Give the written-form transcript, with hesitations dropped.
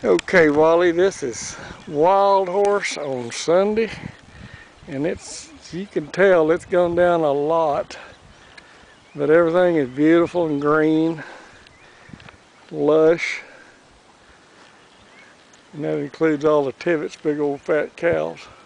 Okay, Wally, this is Wildhorse on Sunday, and you can tell it's gone down a lot, but everything is beautiful and green, lush, and that includes all the Tivet's big old fat cows.